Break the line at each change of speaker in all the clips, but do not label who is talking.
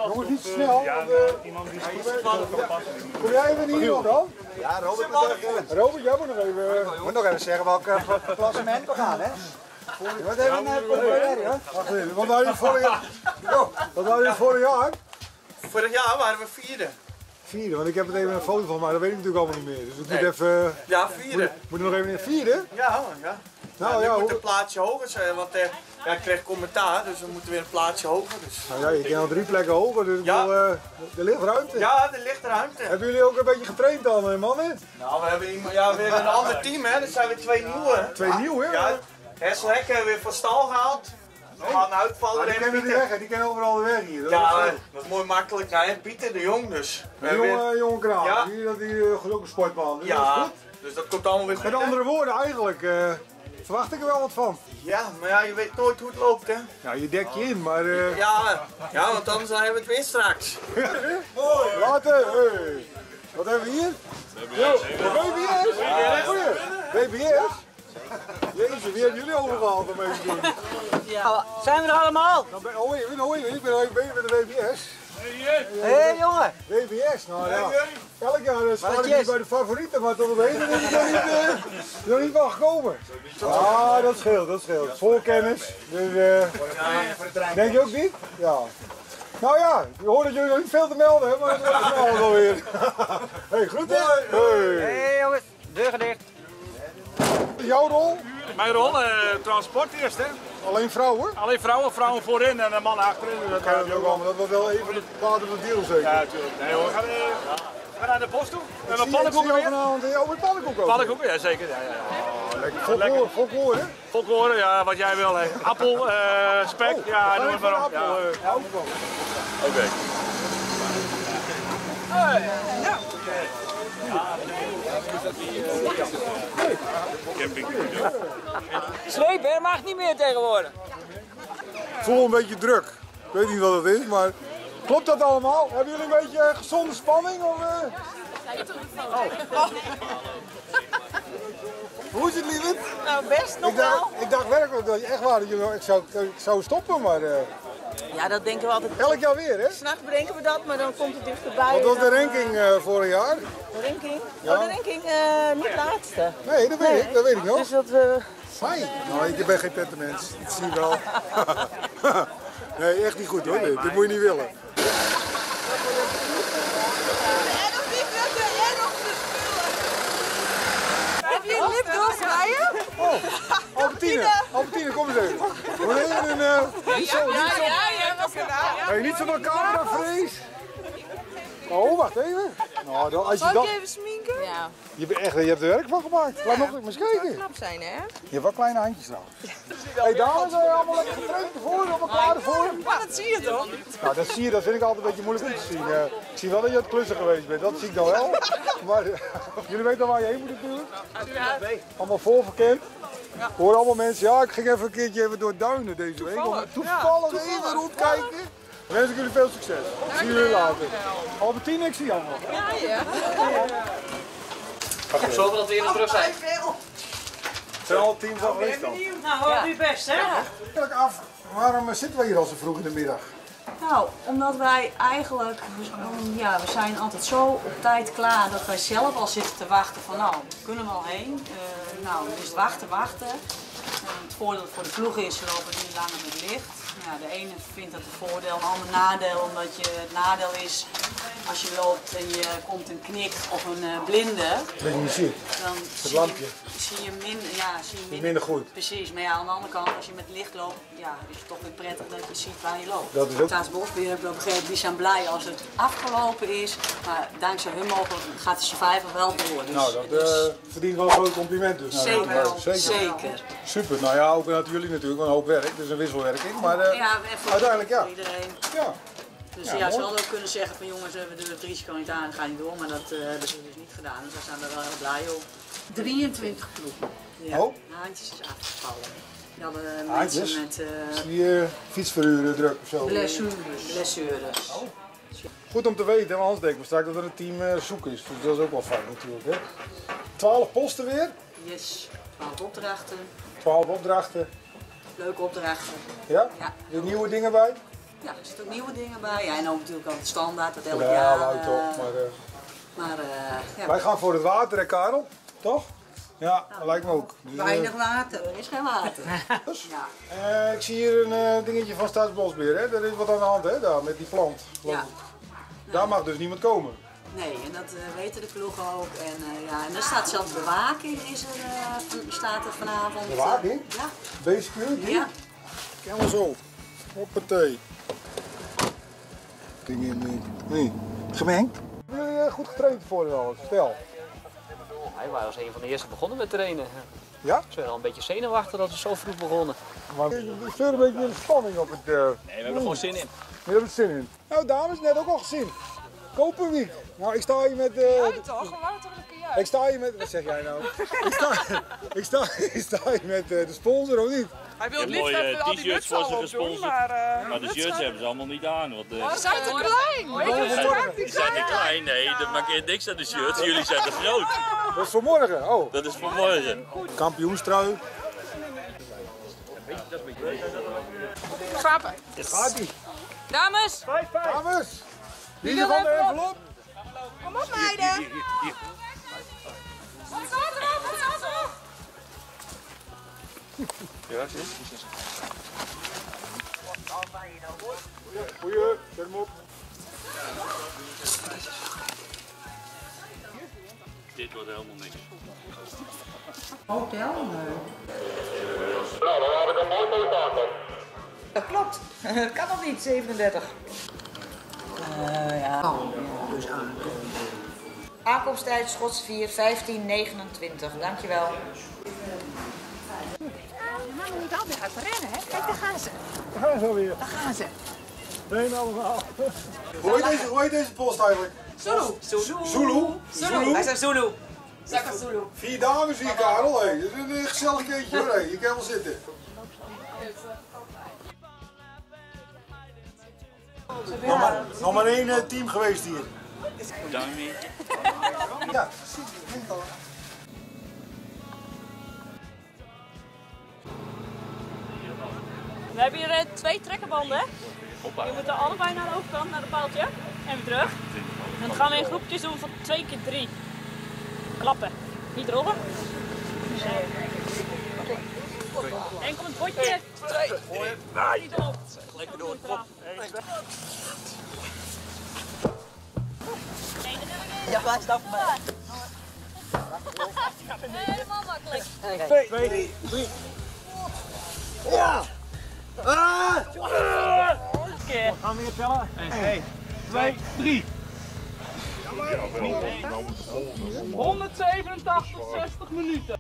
Jongens, niet snel.
Ja, iemand die is kan passen.
Kom jij even hier dan?
Ja, Robert,
Robert, jij moet nog even...
moet nog even zeggen welk klassement we gaan, hè? Wat hebben we net proberen, hè?
Wacht even, wat waren jullie vorig jaar? Wat waren jullie vorig jaar?
Vorig jaar waren we vierde.
Vierde, want ik heb het even een foto van, maar dat weet ik natuurlijk allemaal niet meer. Dus ik moet even...
Ja, vierde.
Moet je nog even in vierde?
Ja, ja.
Nou
Nu
ja,
moet een plaatsje hoger zijn, want ik kreeg commentaar, dus we moeten weer een plaatsje hoger. Dus.
nou ja, je kan al 3 plekken hoger, dus
Ja.
er ligt ruimte.
Ja, er ligt ruimte.
Hebben jullie ook een beetje getraind dan, mannen?
Nou, we hebben weer een ander team, hè. Er zijn weer 2 nieuwe.
2 nieuw, hè?
Ja, Hesselhek hebben we weer van stal gehaald. We gaan een uitvaller
Die
en
kennen de
Pieter.
weg, hè? Die kennen overal de weg hier. Dat
Ja,
is,
dat is mooi makkelijk. Nou, en Pieter de Jong dus. We
een
hebben weer-
jonge kraan,
Ja.
die is ook een sportman. Dus dat is
Ja,
goed.
dus dat komt allemaal weer goed.
Met
hè?
andere woorden, eigenlijk verwacht ik er wel wat van.
Ja, maar ja, je weet nooit hoe het loopt, hè.
Ja, je dekt je in, maar...
Ja, want anders hebben we het weer straks.
Mooi, later. Hey. Wat hebben we hier? BBS. BBS? Jezus, wie hebben jullie overgehaald om mee te doen?
Ja, zijn we er allemaal?
Dan ben, ik ben even bezig met de BBS.
Hé jongen!
BBS, nou ja. Elk jaar sta ik niet bij de favorieten, maar tot op heden ben ik er nog niet van gekomen. Ah, dat scheelt, dat scheelt. Voorkennis. Dus, denk je ook niet? Ja. Nou ja, ik hoor dat jullie nog niet veel te melden hebben, maar dat wordt snel alweer. Hey, groeten!
Hé jongens, deur dicht.
Jouw rol?
Mijn rol, transport eerst hè.
Alleen vrouwen?
Alleen vrouwen voorin en een man achterin. Dus
Dat kan je ook allemaal, dat was wel even de paarden van de deal zeker.
Ja, natuurlijk. Nee hoor, we gaan naar de post toe. We hebben
Zie
pannenkoeken
je
weer.
vanavond met pannenkoek ook?
Pannenkoeken, ja zeker. Ja.
Lekker. Volkoren, hè?
Volkoren, ja, wat jij wil. Hè. Appel, spek, ja, noem het maar op. Ja. Oké. Camping.
Slepen mag niet meer tegenwoordig.
Ik voel een beetje druk. Ik weet niet wat het is, maar klopt dat allemaal? Hebben jullie een beetje gezonde spanning? Of, Hoe is het, lieverd?
Nou, best nog wel.
Ik dacht werkelijk dat je echt waar, ik zou stoppen, maar
Ja, dat denken we altijd.
elk jaar weer, hè?
S'nachts bedenken we dat, maar dan komt het dichterbij.
Wat was de
en dan,
ranking vorig jaar?
De ranking?
Ja.
Oh, de ranking niet laatste.
Nee, dat weet ik nog.
Dus dat
Fijn. Nou, ik ben geen pettenmens, dat zie je wel. Nee, echt niet goed hoor, dit moet je niet willen.
Heb je een lipgloss bij je?
Oh, Albertine, kom eens even. We hebben niet zo'n cameravrees. Oh, wacht even. Nou, als je
Zal
dat...
ik je even sminken? Ja.
Je hebt er werk van gemaakt. Laat nog eens kijken.
Knap zijn, hè?
Je hebt wel kleine handjes trouwens. Hey, dames, zijn jullie allemaal lekker getraind ervoor? Allemaal klaar ervoor?
Maar dat zie je toch?
Nou, dat zie je, dat vind ik altijd een beetje moeilijk om te zien. Ik zie wel dat je aan het klussen geweest bent, dat zie ik dan wel. Maar jullie weten al waar je heen moet natuurlijk. Allemaal voorverkend. Ik hoor allemaal mensen, ja, ik ging even een keertje even door Duinen deze week. Om toevallig even rondkijken. Dan wens ik jullie veel succes. Zie jullie later. Albertine, ik zie jou nog.
Zoveel dat we hier terug zijn.
Het zijn alle teams al geweest dan.
Nou, hoor u best, hè?
Eigenlijk af, waarom zitten we hier al zo vroeg in de middag?
Nou, omdat wij eigenlijk, ja, we zijn altijd zo op tijd klaar dat wij zelf al zitten te wachten van nou, kunnen we al heen? Nou, dus wachten. Het voordeel voor de ploeg is, ze lopen niet langer met licht. Ja, de ene vindt dat een voordeel, een ander nadeel, omdat het nadeel is als je loopt en je komt een knik of een blinde,
Dat je niet ziet.
dan
lampje.
zie je
Minder goed.
Precies, maar ja, aan de andere kant, als je met licht loopt, ja, is het toch weer prettig dat je ziet waar je loopt.
Dat is ook-
Staatsbosbeheer heb ik wel begrepen, die zijn blij als het afgelopen is, maar dankzij hun mogelijk gaat de survival wel door. Dus,
Nou, dat verdient wel een groot compliment dus.
zeker.
Super, nou ja, ook uit jullie natuurlijk, want een hoop werk, dus een wisselwerking. Maar
Ja, en voor
uiteindelijk ja.
iedereen.
Ja.
Dus
Ja,
ja, ze
mooi.
hadden ook kunnen zeggen van jongens, we durven het risico niet aan, ga niet door, maar dat hebben ze dus niet gedaan. Dus daar zijn we wel heel blij op. 23 ploegen. Ja,
Oh.
Haantjes is afgevallen. We hadden
Haantjes?
mensen met
Die fietsverhuren druk of zo.
blessures.
Goed om te weten, want anders denken we straks dat er een team zoek is. Dus dat is ook wel fijn natuurlijk. Hè. 12 posten weer,
Yes, 12 opdrachten,
12 opdrachten.
leuke opdrachten.
Ja?
Ja.
Er nieuwe dingen bij?
Ja, er zitten ook nieuwe dingen bij. Ja, en ook natuurlijk al het standaard, dat elk
Ja,
jaar.
wou toch. Maar,
ja,
wij gaan voor het water, hè, Karel? Toch? Ja, dat lijkt me ook. Dus,
weinig water, er is geen water. Ja.
ik zie hier een dingetje van Staatsbosbeheer, hè? Er is wat aan de hand, hè? Daar, met die plant.
Ja.
Daar mag dus niemand komen.
Nee, en dat weten de ploegen ook. En, ja, en er staat zelfs bewaking, staat er vanavond.
Bewaking?
Ja.
Basecurity?
Ja.
Kijk maar zo. Hoppatee. Nee. Gemengd? Hebben jullie goed getraind voor en alles? Stel.
Wij waren als een van de eerste begonnen met trainen.
Ja?
Ze waren al een beetje zenuwachtig dat we zo vroeg begonnen.
Maar er zit een beetje de spanning op het...
Nee, we hebben er gewoon zin in.
We hebben er zin in. Nou dames, net ook al gezien. Koperwiek. Nou, ik sta hier met...
toch? We waren toch een keer juist.
Ik sta hier met... Wat zeg jij nou? ik sta hier met de sponsor, of niet?
Hij wil het liefst even al die muts al opdoen, maar
de shirts hebben ze allemaal niet aan. Want,
ze zijn te klein. Weet je hoe scherp die
die zijn
zijn?
te klein, nee, dat maakt niks aan de shirts. Jullie zijn te groot.
Dat is voor morgen. Oh.
Dat is voor morgen.
Kampioenstrui.
Grappen.
Gaat ie.
Dames,
Dames. Wie is van de envelop?
kom op meiden. Wat staat erop? Wat staat erop?
Goeie, zet hem op.
Dit wordt helemaal niks.
Hotel?
Dat klopt. Dat kan nog niet, 37.
Ja. Dus aankomen.
Aankomsttijd Schotsvier 15:29. Dankjewel.
Mama moet altijd uit rennen, hè? Kijk, daar gaan ze.
Daar gaan ze weer.
Daar gaan ze.
Nee, allemaal. Hoe heet deze post eigenlijk? Zulu. Zulu?
Hij zei Zulu. Zaka Zulu.
4 dames hier, Karel. Hey. Dat is een gezellig keertje hoor. Hey. Je kan wel zitten. Nog maar één team geweest hier.
Dummy.
Ja.
We hebben hier 2 trekkerbanden. Je moet er allebei naar de overkant, naar de paaltje. En weer terug. En dan gaan we in groepjes doen van 2 keer 3. Klappen. Niet rollen. Enkel het bordje. 2. Nee. Lekker door het kop.
Ja, blijf af mij.
Helemaal makkelijk.
2, 3. Ja! Ah!
Keer.
Gaan we weer tellen? 1, 2, 3. 187, 60 minuten.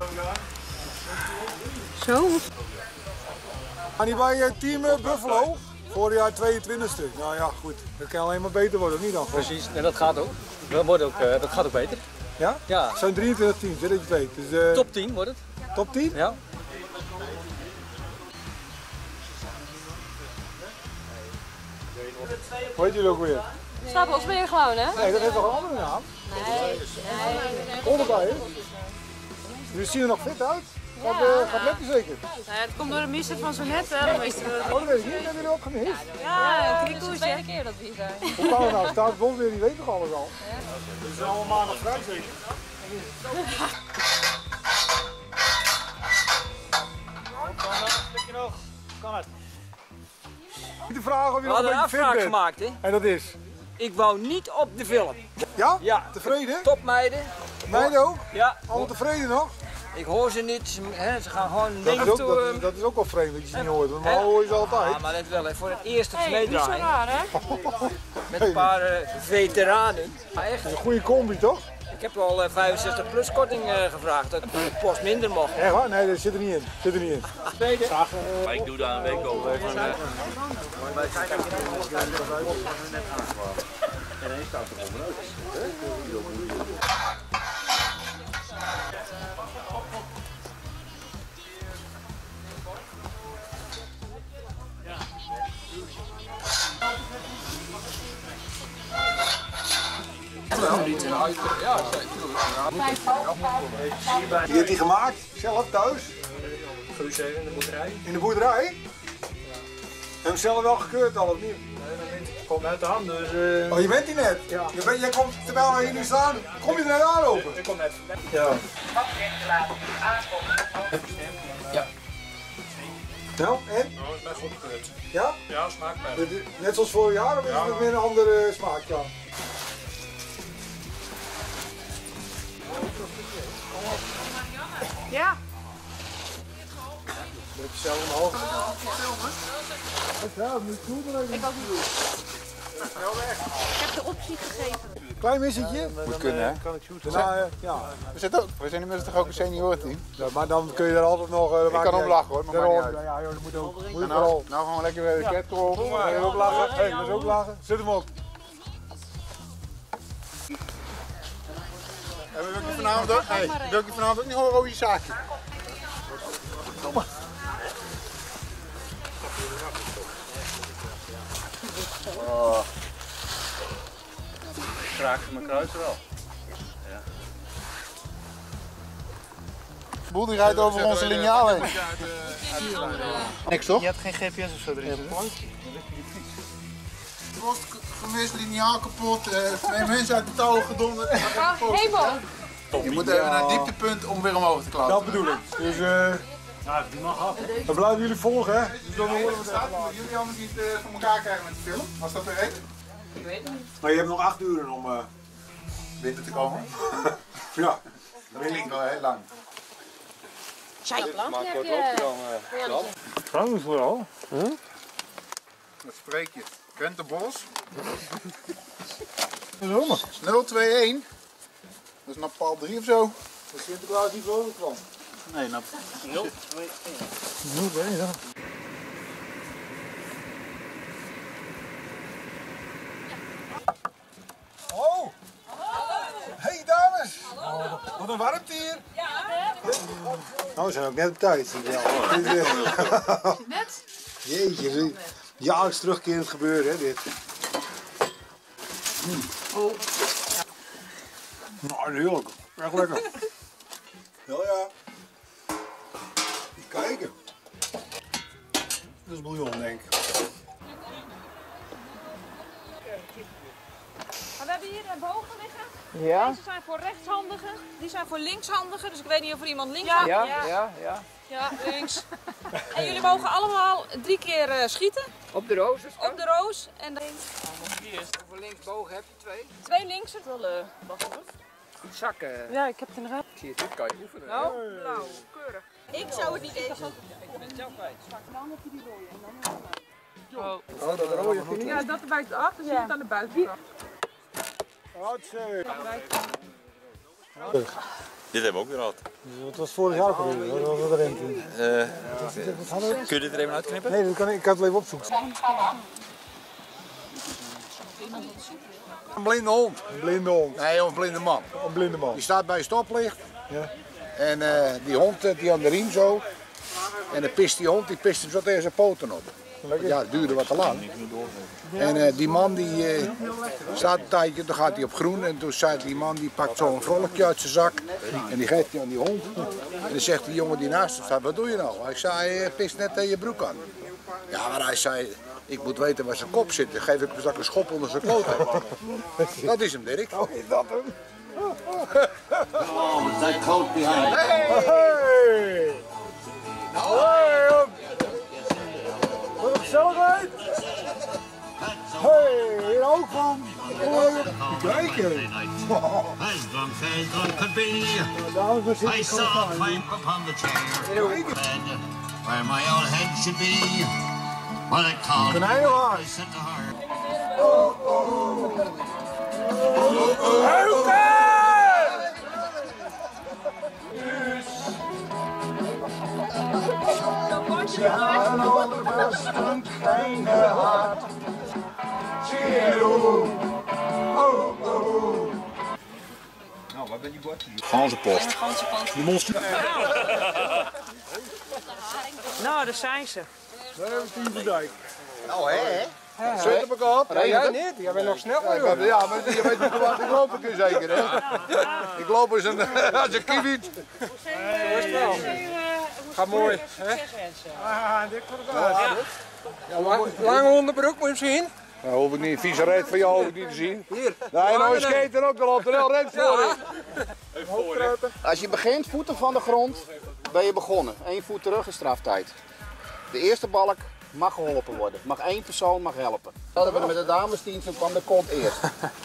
Zo.
Gaan die bij team Buffalo? Vorig jaar 22e. Nou ja, goed. Dat kan alleen maar beter worden, of niet dan?
Precies, en dat gaat ook. Dat gaat ook beter.
Ja?
Ja.
Het zijn 23 teams, hè, dat je het weet. Dus,
Top 10 wordt het.
Top 10?
Ja.
Hoe heet jullie ook weer?
Stapelsbeer gewoon, hè?
Nee, dat heeft toch een andere naam? Onderbij, hè? Jullie zien er nog fit uit. Gaat lekker zeker.
Ja, het komt door de missen van zo net, hè?
Oh, dat weet ik niet. Hebben jullie ook gemist?
Ja,
Het is de tweede keer dat we hier zijn.
Hoe kan het nou? Staatsbosbeheer, die weet toch alles al?
Het is allemaal maandag vrij zeker. Kan het.
Niet te vragen of je
We
nog een
hadden een
beetje fit
afspraak
bent.
gemaakt, hè?
En dat is?
Ik wou niet op de film.
Ja?
Ja.
Tevreden?
Topmeiden.
Meiden ook?
Ja.
Allemaal tevreden nog?
Ik hoor ze niet. Ze gaan gewoon
Dat
dingen
is, ook,
toe.
dat is ook wel vreemd dat je ze niet hoort. Want normaal hoor je ze altijd.
Ja, maar let wel, hè, voor het eerste
Niet zo
meedraaien.
raar, hè?
Met een paar veteranen. Maar echt,
Een goede combi toch?
ik heb al 65 plus korting gevraagd. Dat de post minder mocht.
Echt waar? Nee, dat zit er niet in. Zit er niet in.
Tweede.
Maar ik doe daar een week over.
Wie heeft die gemaakt? Zelf thuis?
Guus in de boerderij.
In de boerderij? Heb je zelf wel gekeurd al of niet?
Ik kom net aan, dus...
Oh, je bent hier net? Ja. Jij komt, terwijl we hier nu staan, kom je er net aanlopen?
Ik kom net. Ja.
Ja. Nou, en?
Nou, het is best goed gekeurd.
Ja?
Ja, smaakt best.
Net zoals vorig jaar, of is het weer een andere smaak dan?
Ja.
Heb je zelf omhoog? Ja, moet goed.
Ik ook niet. Ik heb de optie gegeven.
Klein missetje?
Moet kunnen, hè?
Kan ik shooten. Nou, ja.
We zijn inmiddels toch ook een seniorenteam?
Ja, maar dan kun je er altijd nog...
Ik kan omlachen hoor, maar maakt niet uit.
Ja, dat moet ook. Moet
Nou gewoon lekker de ket erop.
Ga je ook lachen? Hé, dat is ook lachen. Zet hem op.
En wil je vanavond ook? Nee, wil je vanavond ook niet horen over je zaakje?
Kom maar.
Oh. Ik raak mijn kruis wel. Ja.
Boel die rijdt over onze liniaal heen. Niks toch?
Je hebt geen GPS of zo erin.
Was gemist, liniaal kapot, twee mensen uit de touwen gedonderd.
Hemel!
Je moet even naar het dieptepunt om weer omhoog te klappen.
Dat bedoel ik. Dus
Ja, die mag af.
dan blijven jullie volgen, hè? Dus dan horen we het.
Jullie anders niet voor elkaar krijgen met de film? Was dat weer één?
Ik weet het niet.
Maar je hebt nog 8 uur om
Binnen te komen?
ja.
Dat klinkt wel heel lang.
Dat lampje heb je.
Frank vooral.
Dat spreek je. Krentenbos.
Zomaar.
021. Dat is naar paal 3 of zo.
Dat is Sinterklaas niet voor kwam.
Nee, nou. 0, 2, 1.
0-1, ja. Oh! Hey dames! Wat een warmte hier! Nou, we zijn ook net op tijd.
Net?
Jeetje, jaarlijks terugkerend gebeuren, hè, dit. Nou, heerlijk. Echt lekker. Ja, ja. Kijken. Dat is bouillon, denk ik.
Maar we hebben hier bogen liggen.
Ja?
Deze zijn voor rechtshandigen, die zijn voor linkshandigen. Dus ik weet niet of er iemand links Ja, links. En jullie mogen allemaal 3 keer schieten.
Op de roos? Dus
op de roos. En dan...
Voor linksbogen heb je 2.
2 linksen.
Die zakken.
Ja, ik heb het in de gaten.
Zie je, dit kan je oefenen.
Nou, blauw, keurig. Ik zou het niet eten.
Ik ben het zelf kwijt.
Dan heb je die rode en dan
Oh, dat rode vind je?
Ja, dat er buiten af, dan zie je het aan de buitenkant.
Dit hebben we ook weer gehad.
Wat was vorig jaar ook alweer? Wat was erin toen?
Kun je dit er even uitknippen?
Nee, dat kan ik kan het even opzoeken.
Een blinde hond.
Een blinde hond.
Nee, een blinde man.
Een blinde man.
Die staat bij een stoplicht.
Ja.
En die hond die aan de riem zo. En dan pist die hond, die pist hem zo tegen zijn poten op. Ja, het duurde wat te lang. En die man die staat een tijdje, dan gaat hij op groen. En toen zei die man, die pakt zo'n vrolijkje uit zijn zak. En die geeft hij aan die hond. En dan zegt die jongen die naast hem staat, wat doe je nou? Hij zei, hij pist net tegen je broek aan. Ja, maar hij zei, ik moet weten waar zijn kop zit. Dan geef ik hem een schop onder zijn kloot. Dat is hem, Dirk.
Oh, is dat hem?
Oh, that coat behind.
Hey! Hey! Wat een gezelligheid! Hey, hier ook van! Kijken!
As drunk could be, I saw a pipe upon the chair, and where my old head should be, well, it called me, I said to her,
Oh, oh! Ja, nog was een kleine hart. Oh, oh.
Nou, wat ben je bord?
Ganzenpost.
Die monster.
Nou, daar zijn ze.
Daar hebben we het in de dijk.
Nou, hè? Zet op elkaar op.
Nee, jij niet. Jij bent nog sneller.
Ja, maar je weet niet wat ik loop ik zeker, hè? Ik loop als een kiwiet.
Hoe
Gaat mooi, hè?
Dik voor elkaar.
Lange onderbroek, moet je hem zien?
Nou, hoef ik niet. Vieze reet van jou hoef ik niet te zien. Hier. Nee, nou is skaten ook al op de rent voor.
Als je begint voeten van de grond, ben je begonnen. 1 voet terug is straftijd. De eerste balk mag geholpen worden. Mag 1 persoon mag helpen. Dat hebben we met de damesteam van de kont eerst.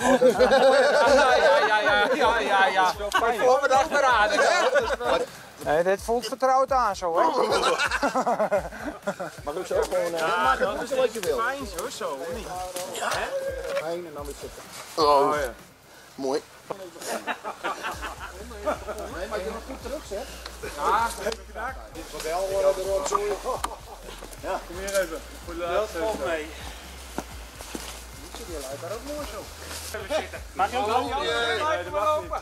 Ja. Voor me dag beraden, hè? Nee, dit voelt vertrouwd aan zo, hè?
Mag ik zo gewoon... maak het wat je wil.
Fijn zo, of niet?
Ja. Heen en dan weer zitten.
Oh ja.
Mooi. Nee, maar je nog goed terug zet.
Ja, heb ik gedaan.
Dit is wat hel de rotzooi.
Ja. Kom hier even. Voor de laatste. Dat valt mee.
Die lijkt daar ook mooi zo.
Even zitten. Mag je ook wel? Nee, dat mag niet.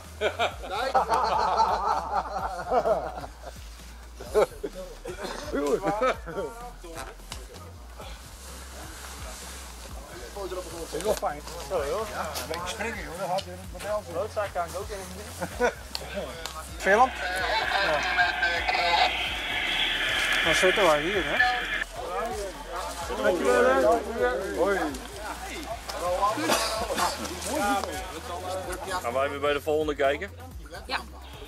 Dat is wel fijn. Zo joh. Ja, een beetje springen joh, dat had je in het model zo.
Noodzaak kan ik ook in.
Film? Ja. Dan zitten wij hier hè. Hoi.
Gaan wij weer bij de volgende kijken?
Ja.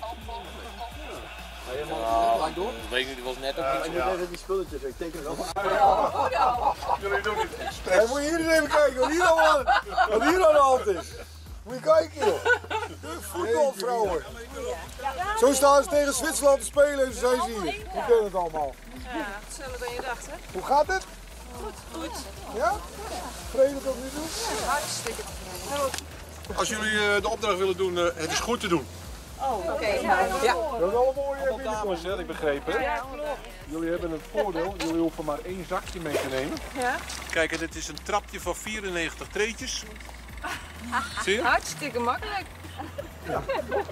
Dat weet ik niet, die was net ook niet.
Ik moet even die spulletjes, ik teken het op.
Jullie doen het.
Hey, moet je hier eens even kijken wat hier aan de hand is. Moet je kijken joh. De voetbalvrouwen. Zo staan ze tegen Zwitserland te spelen en ze zijn ze hier. Die kennen het allemaal.
Ja, hetzelfde dan je dacht, hè?
Hoe gaat het?
Goed.
Ja? Vrede tot nu toe?
Ja, hartstikke.
Als jullie de opdracht willen doen, het is goed te doen.
Oh, oké.
Ja. Dat is wel een mooie
dames, heb ik begrepen.
Ja, klopt.
Jullie hebben een voordeel, jullie hoeven maar 1 zakje mee te nemen.
Ja.
Kijk, dit is een trapje van 94 treetjes. Zie je?
Hartstikke makkelijk.
Ja.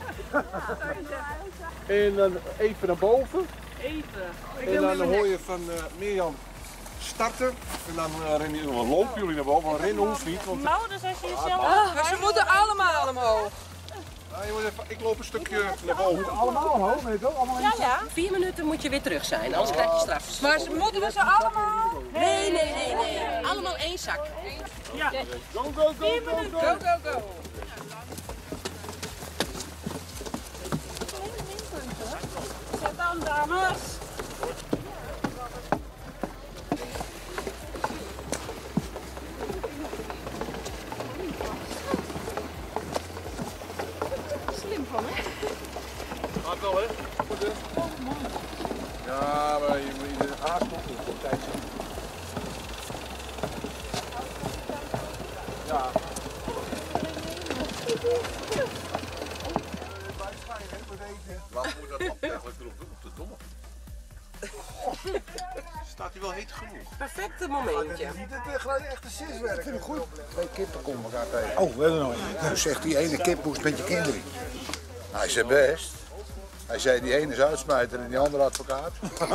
En dan even naar boven.
Even.
En dan hoor je van Mirjam starten. En dan lopen jullie naar boven, maar rennen hoeft niet. Want...
Nou, dus als je jezelf...
Maar ze moeten allemaal omhoog.
Ik loop een stukje naar boven.
Allemaal omhoog, weet je wel? Allemaal
Ja.
4 minuten moet je weer terug zijn, anders krijg je straf.
Maar moeten we ze allemaal?
Nee. Allemaal 1 zak.
Ja.
Go, go, go, go,
Go.
Zet aan, dames. Slim van hè?
Gaat wel, hè? Goed, hè? Ja, maar je moet de aanstoppen op tijd zien. Ja. Wat moet dat eigenlijk erop doen? Op de domme? Staat hij wel heet genoeg?
Perfecte momentje.
Niet het gelijk echte siswerk. Ik vind het goed.
2 kippen komen elkaar tegen.
Oh, we hebben er nog een.
Dus zegt die ene kip moest met je kinderen. Hij zei best. Hij zei die ene is uitsmijter en die andere advocaat.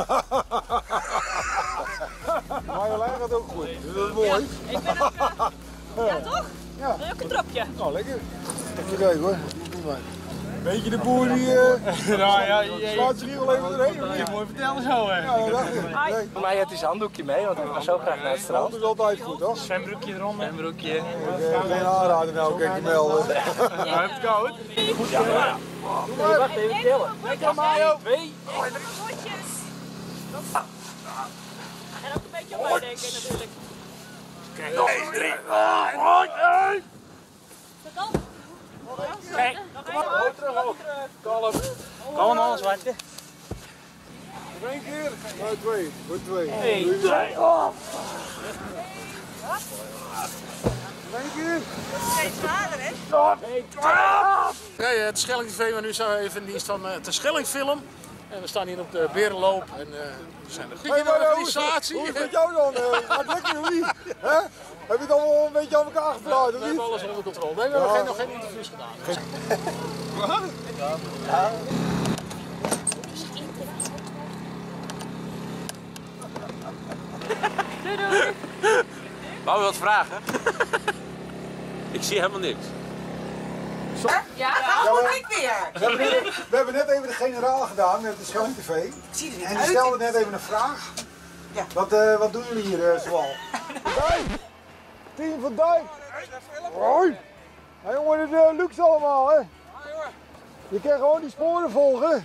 Marjolein gaat ook goed, dus dat is mooi.
Ja, ik ben ook... Ja, toch?
Ja.
Wil je ook een dropje?
Nou, lekker. Even kijken hoor. Weet je de boer die slaat zich hier wel even doorheen of niet?
Mooi vertellen zo hè.
Ja, dat dacht ik. Nee.
Voor mij had hij zijn handdoekje mee, want ik ga zo graag naar het strand.
Dat is altijd goed, toch?
Zwembroekje eronder. Zwembroekje.
Geen aanraden nou, kijk je melden.
Ja, heb het koud? Goed ja. Wacht even, tellen. Lekker Mario. 2.
Potjes. En ook een beetje op mij denken natuurlijk.
Kijk, 1, 3.
Zet dan.
Kijk, kom op. Hoog terug, hoog. Kalm. Kalm man, zwartje.
Nog 1 keer? Nee, 2. Goed 2.
1, 2. Oh.
Nog 1 keer?
Steeds zwaarder, hè?
Nee, het Schelling TV, maar nu zijn we even in dienst van de Schelling Film. En we staan hier op de Berenloop en we zijn een goede organisatie.
Hoe is het met jou dan? Gaat het lekker of niet? Hè? Heb je het allemaal een beetje aan elkaar gepraat of niet?
We hebben alles onder controle. Nee, we hebben nog geen interviews gedaan.
Wat?
Ja.
Doei.
Wou je wat vragen? Ik zie helemaal niks.
Ja?
doe ik weer.
We hebben net even de generaal gedaan met de Schelling TV. En die stelde net even een vraag.
Ja.
Wat doen jullie hier zoal? Dijk! Team van Dijk! Hoi! Hé jongen, dit is luxe allemaal hè. Je kan gewoon die sporen volgen.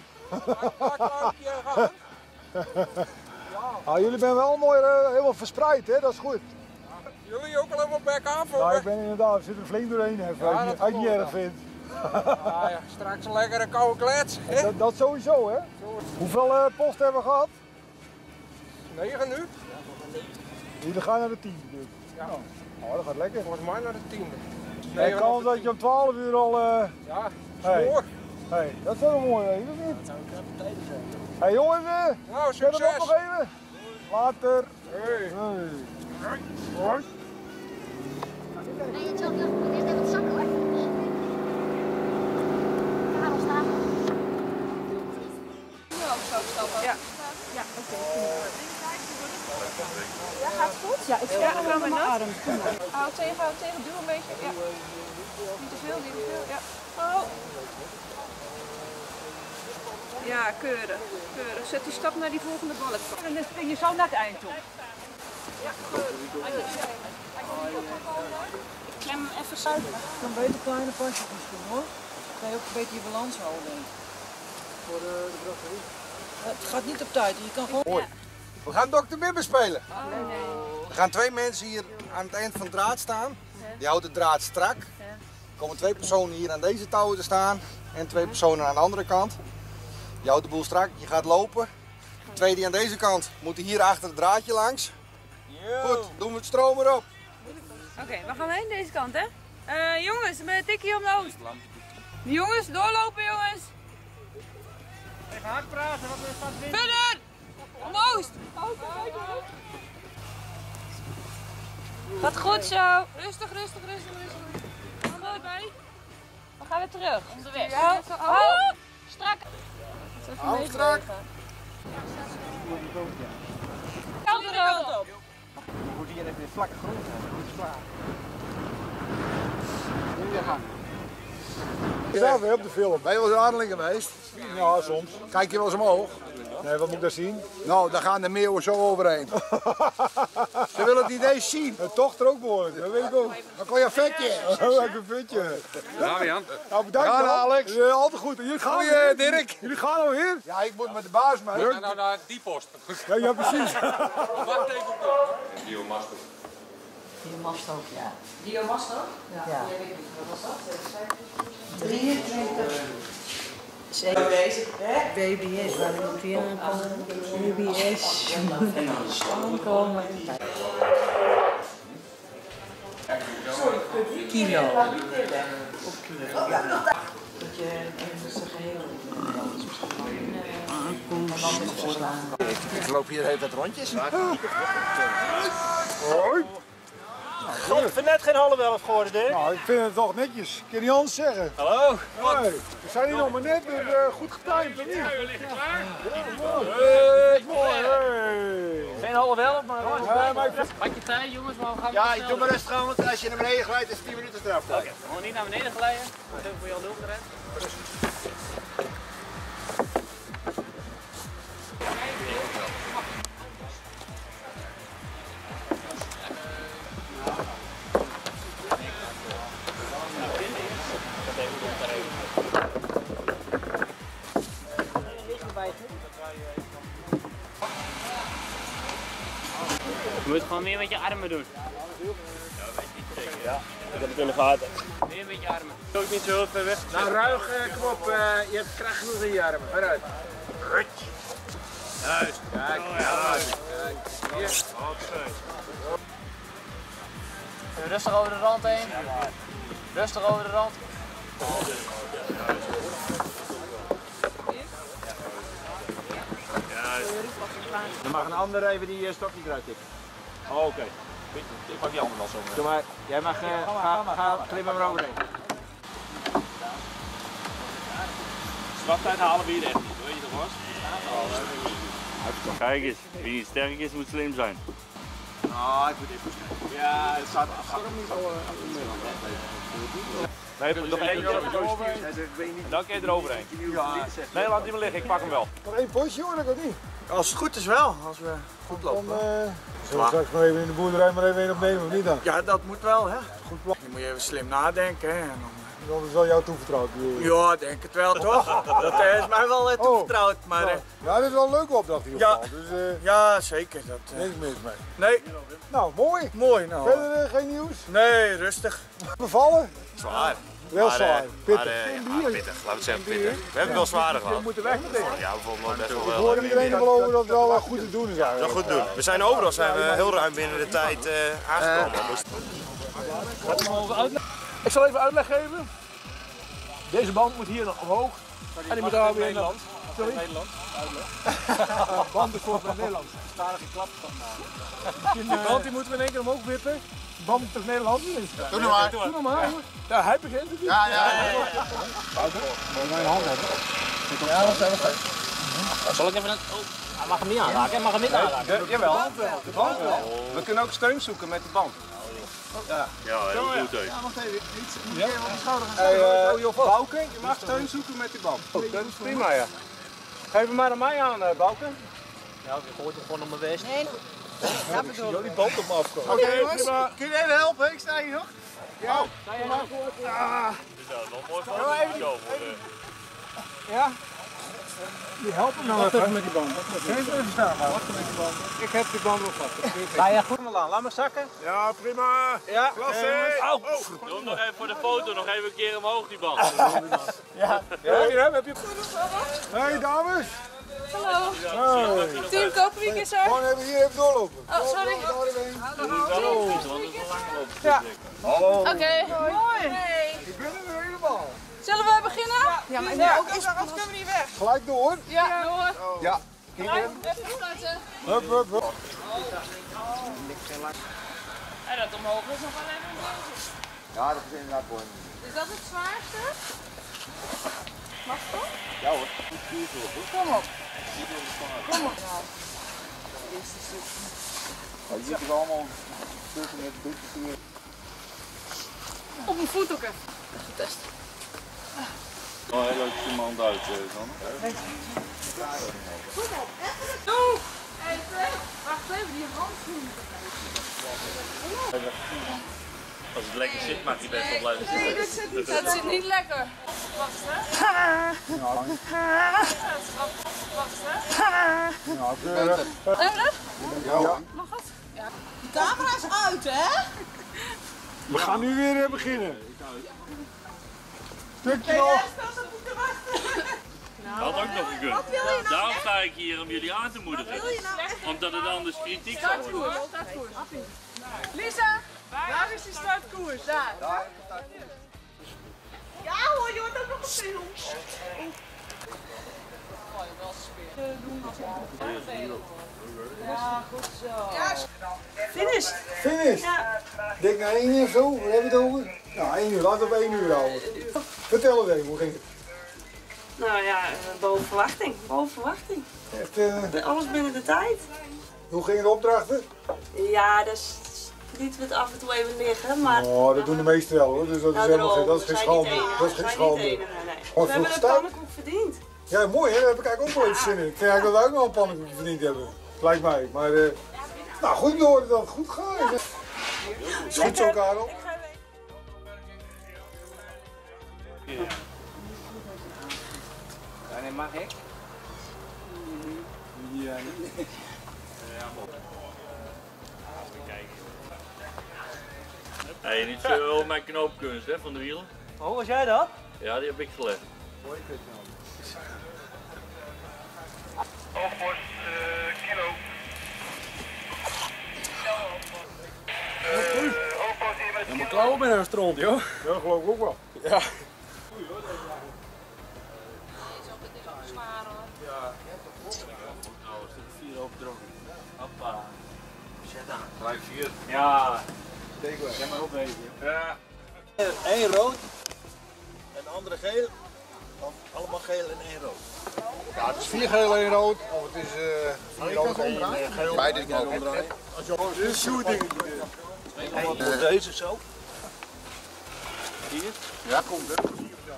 Jullie zijn wel mooi helemaal verspreid hè, dat is goed.
Jullie ook al helemaal bij elkaar voor?
Ja, ik ben inderdaad, er zit er flink doorheen even, als je niet erg vindt.
Ja, straks een lekkere koude klets.
Dat sowieso hè. Hoeveel posten hebben we gehad?
9 nu.
Jullie gaan naar de 10e dus.
Ja.
Oh, dat gaat lekker.
Volgens mij naar de 10e.
Nee, kan dat je om 12 uur al...
Ja,
spoor. Hey, dat is wel mooi, weet je of niet? Hey jongens,
nou,
zet hem op nog even. Later.
Hey.
Hoi.
Nee, het is ook nog. Moet eerst even het zakken hoor. Karel staan.
Ja. Ja, oké. Ja, gaat het goed? Ja, ik ga met mijn arm. Hou tegen, duw een beetje. Ja. Niet te veel, niet te veel. Ja. Oh. Ja, keurig. Zet die stap naar die volgende balk. En dan spring je zo naar het eind toe. Ja, ik klem hem even zuiver.
Je kan beter kleine pasjes doen hoor. Dan kan je ook een beetje je balans houden.
Voor de brasserie.
Het gaat niet op tijd, je kan gewoon...
Hoi. We gaan Dr. Bibber spelen. Er gaan 2 mensen hier aan het eind van het draad staan. Die houdt de draad strak. Er komen 2 personen hier aan deze touwen te staan en 2 personen aan de andere kant. Je houdt de boel strak, je gaat lopen. 2 die aan deze kant moeten hier achter het draadje langs. Goed, doen we het stroom erop.
Oké, we gaan heen deze kant hè. Jongens, met een tikkie om de oost. Jongens, doorlopen jongens.
Even hard praten, want er staat wind.
Verder! Om de oost. Gaat goed zo. Rustig. Handen erbij. We gaan weer terug. Onderweg. Ja. Oh. Strak.
Hou strak.
Andere kant op.
Je moet hier even vlakke grond hebben, dat is klaar. Nu weer gaan.
We zijn weer op de film.
Ben je wel eens in Adelingen geweest?
Ja, soms.
Kijk je wel eens omhoog?
Nee, wat moet ik daar zien?
Nou, daar gaan de meeuwen zo overheen. Ze willen het niet eens zien.
Het tocht er ook behoorlijk, dat weet ik ook.
Dan kon je een vetje.
Lekker vetje.
Ja, Jan.
Nou, bedankt
Gaan,
dan.
Alex.
Ja, altijd goed. Jullie gaan
Goeie,
weer.
Dirk.
Jullie gaan alweer?
Ja, ik moet met de baas mee.
Nou naar die post.
Ja, precies.
Wacht even op de... Biomasto.
Biomasto, ja.
Biomasto?
Ja.
Wat was dat?
23. Zeker deze, hè? BBS, waar moet die aankomen? BBS, aankomen. Kilo. Op kilo. Ja. Dat je even zijn geheel aankomt.
Ik loop hier de hele tijd rondjes.
Hoi.
God, ik vind net geen halve elf geworden, Dirk.
Nou, ik vind het toch netjes. Ik kan niet anders zeggen.
Hallo.
Hey, we zijn hier nog maar net goed getimed, of niet?
Ja, we liggen klaar.
Mooi, hey.
Geen halve elf, maar
Ja, maar
pak je tijd jongens, maar we gaan
Ja, ik doe maar rustig aan, want als je naar beneden glijdt is 10 minuten straf.
Oké, gewoon niet naar beneden glijden. Dat heb ik voor jou doorgerend.
Je moet gewoon meer met je armen doen.
Ja, ik heb het in de gaten.
Meer met je armen.
Ook niet zo heel ver weg.
Nou, Ruig, kom op. Je hebt kracht genoeg in je armen. Vooruit.
Juist.
Kijk, hier.
Rustig over de rand heen. Rustig over de rand.
Dan mag een ander even die stokje eruit tikken.
Oh, oké. Ik pak die andere wel zo.
Doe maar. Jij mag ga klimmen maar overheen.
Straftijd halen we hier echt niet, weet je toch was? Kijk eens, wie niet sterk is, moet slim zijn.
Nou, ik moet even kijken. Ja, het staat afstorm niet al aan de
Nee, nog één keer eroverheen. Dan kun je eroverheen. Nee, laat die maar liggen, ik pak hem wel.
Nog één potje hoor, dat kan niet.
Als het goed is wel, als we goed lopen.
Dan zullen we straks maar even in de boerderij maar even een opnemen, of niet dan?
Ja, dat moet wel, hè. Goed plan. Dan moet je even slim nadenken, hè.
Dat is wel jou toevertrouwd.
Ja, denk het wel, toch? Dat is mij wel toevertrouwd, maar...
Ja, dat is wel een leuke opdracht in ieder geval. Dus,
ja, zeker.
Niks mis mee.
Nee.
Nou, mooi.
Mooi, nou.
Verder geen nieuws?
Nee, rustig.
Bevallen?
Zwaar.
Wel zwaar. Pittig.
Ja, pittig. Laten we het zeggen pittig. We hebben het wel zwaarder gehad.
We moeten weg met dit.
Ja, we vonden het best wel
Ik
wel.
hoor iedereen er wel over dat het wel goed te doen is eigenlijk.
Dat goed doen. We zijn overal heel ruim binnen de tijd aangekomen.
Ik zal even uitleg geven. Deze band moet hier nog omhoog. En die moet daar weer naar Nederland. Sorry? Nederland. Band is voor Nederland. Stadige klap van. Die band die moeten we in één keer omhoog wippen. Band is Nederland.
Doe nou maar.
Doe nou maar. Ja, hij begint het.
Ja.
Mijn hand hebben.
Ja, dat zijn we goed.
Zal ik even een... Oh, hij mag hem niet aanraken, hij mag hem niet aanraken.
Jawel. De band wel. We kunnen ook steun zoeken met de band.
Ja, heel goed.
Ja, wacht even. Iets wat die schouder gaan
Bouke, je mag steun zoeken met die band. Dat is prima, ja. Geef hem maar aan mij aan, Bouke.
Ja, ik gooi hem gewoon op mijn west.
Nee.
Ja, bedoel die band op me afkomen.
Oké, jongens. Kun je even helpen? Ik sta hier nog.
Ja. Ja. Die helpen nou even met die band. Even staan maar. Ik heb die band wel vast.
Ga je goed aan? Laat me zakken.
Ja, prima.
Ja.
Klasse.
Doe hem nog even voor de foto, nog even een keer omhoog die band.
Ja. Heb je...
Hey dames.
Hallo.
Hey.
Team Koperwiek is er.
Gewoon even hier even doorlopen.
Oh, sorry.
Ja.
Hallo.
Oké. Mooi.
Ik ben er weer helemaal.
Zullen we beginnen?
Ja, maar nu ook eens, anders kunnen we niet weg.
Gelijk door.
Ja, door.
Ja.
Even starten.
Hup.
En dat omhoog is nog alleen een beetje.
Ja, dat is inderdaad mooi.
Is dat het zwaarste? Mag toch?
Ja hoor.
Kom op. Kom op.
Je ziet er allemaal tussen met boetjes hier.
Op mijn voet ook even. Getest.
Oh, heel leuk je hand uit, Sanne.
Kom op. Doe. Even. Wacht even, die handschoenen.
Als het lekker zit, mag hij best wel blijven zitten.
Dat zit niet lekker. Wacht hè. Wacht hè.
Ja, keurig.
Ja. Mag het? Ja.
De camera is uit, hè?
We gaan nu weer beginnen. Stukje
Nee,
nog.
Dat had ook nog gekund. Daarom sta ik hier om jullie aan te moedigen. Omdat het anders kritiek zou worden.
Startkoers. Lisa, waar is die startkoers? Daar.
Ja hoor, je wordt ook nog gefilmd.
Ja, goed zo. Finish.
Finish.
Ja.
Denk naar 1 uur of zo, waar hebben we het over? Nou, 1 uur, laten we op 1 uur houden. Vertel eens even, hoe ging het?
Nou ja, boven verwachting. Boven verwachting.
Echt,
Alles binnen de tijd.
hoe gingen de opdrachten?
Ja, dus lieten we het af en toe even liggen, maar...
Oh, dat doen de meesten wel hoor, dus dat is helemaal geen, dat is geen schande. Dat is geen schande.
Nee.
Wat
We hebben
vroeg
een pannenkoek verdiend.
Ja, mooi hè, daar heb ik eigenlijk ook wel even zin in. Ik vind eigenlijk dat wij ook wel een pannenkoekje verdiend hebben. Lijkt mij, maar nou goed hoor dat het goed gaat. Is goed zo, Karel.
Ja, nee, mag ik? Ja.
Hey, niet veel mijn knoopkunst hè, van de wielen.
Oh, was jij dat?
Ja, die heb ik gelegd.
Mooi kut nou.
Hoogpost, kilo. Hoogpost hier met kilo.
Ja, maar klauwen ben een stront, joh.
Ja, dat geloof ik ook wel.
Ja.
Ja. Nou, een stuk 4 overdrongen. Hoppa. Zet aan.
5-4.
Ja.
Steek wel.
Zeg maar op even.
Ja.
1 rood en de andere geel. Of allemaal geel en 1 rood.
Ja, het is 4 geel en 1 rood. Of het is 4 rood en 1 geel. Beide is mogelijk.
Dit is een shooting.
Deze zo.
Hier?
Ja, komt er.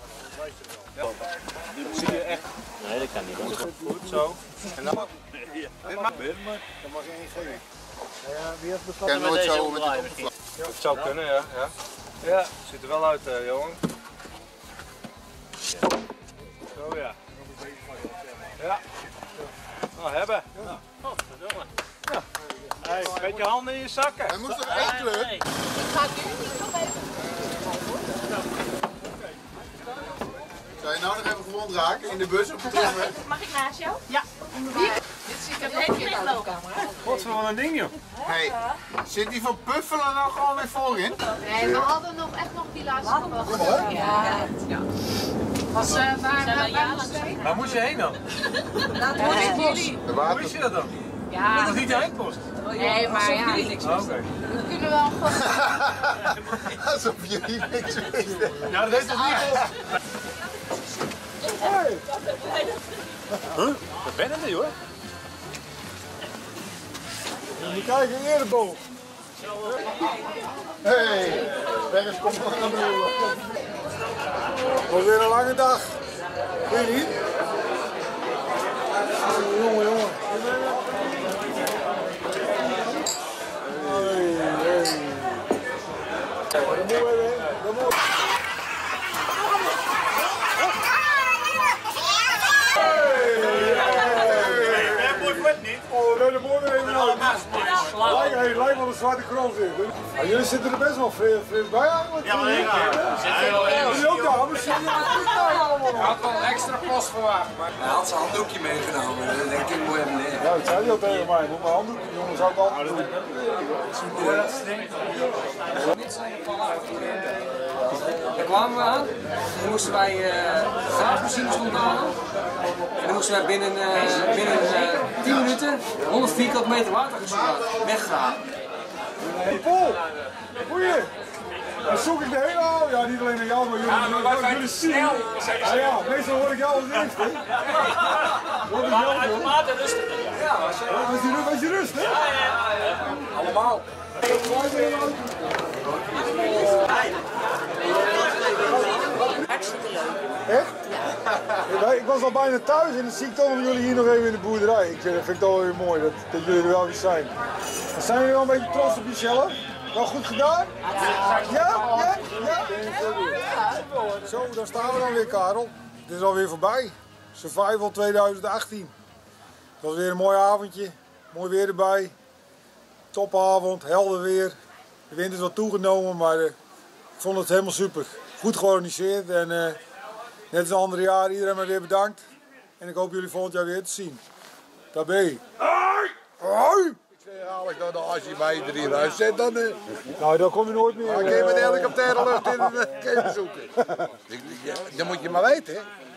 Dit zie je echt. Nee, dat kan niet. Goed zo. En dan mag
Dat mag je één geven. Wie heeft
Ik ken nooit zo met het oppervlak.
Het zou kunnen, ja. Ja, ziet er wel uit, jongen. Zo ja. Ja. Nou, hebben.
Oh, verdomme.
Ja. Hey, met je handen in je zakken.
Hij moest nog één kleur.
Ik ga nu niet nog even.
Zou je nou nog even gewond raken in de bus op de terugweg?
Mag ik naast jou?
Ja. Dit zie ik even een keer uit de camera.
Wat voor een ding, joh.
Hey, zit die van Puffelen nou gewoon weer voorin?
Nee, we hadden nog echt nog die laatste nog. Ja. Was waar
Waar moet je heen dan?
jullie.
Hoe is je dat dan?
Ja.
Dat is niet de eindpost.
Nee, maar ja.
Oké.
We kunnen wel gewoon.
Alsof jullie niks wisten.
Ja, dat weet toch niet?
Hey!
Huh? Wat ben je hoor?
Moet je kijken, eerderboog.
Hey, Bergens komt nog naar beneden.
Het was weer een lange dag. Weet je niet? Jongen. Oh, nee, de mooi weer even uit. Lijkt wel een zwarte krant in. Jullie zitten er best wel fris bij eigenlijk.
Ja, maar
jullie ook dames, zitten er goed bij allemaal.
Hij had wel een extra post verwacht, maar hij had zijn handdoekje meegenomen. Dat denk ik mooi hem neer.
Ja, dat zei hij al tegen mij. Moet mijn handdoekje, jongen, zou ik altijd doen.
Daar kwamen we aan. Dan moesten wij graafmachines onthalen. En dan moesten wij binnen 10 minuten 100 vierkante meter waterreservaat weggraven.
Hey Paul, goeie. Dan zoek ik de hele avond. Ja, niet alleen naar jou, maar jullie zien. Ja, meestal hoor ik jou als eerste.
Automaten rustig.
Was je rustig?
Allemaal.
Hartstikke leuk.
Echt? Ja. Ik was al bijna thuis en dan zie ik toch nog jullie hier nog even in de boerderij. Dat vind ik toch wel weer mooi dat jullie er wel weer zijn. En zijn jullie wel een beetje trots op jezelf? Wel goed gedaan? Ja? Zo, daar staan we dan weer, Karel. Het is alweer voorbij. Survival 2018. Het was weer een mooi avondje. Mooi weer erbij. Topavond, helder weer. De wind is wat toegenomen, maar ik vond het helemaal super. Goed georganiseerd en net als andere jaren, iedereen maar weer bedankt. En ik hoop jullie volgend jaar weer te zien. Tabé. Hoi!
Haal ik dan als je mij er hier uit zet, dan...
Nou, dan kom je nooit meer.
Dan kun je met de helikopter lucht in en kun je zoeken. Dan moet je maar weten, hè.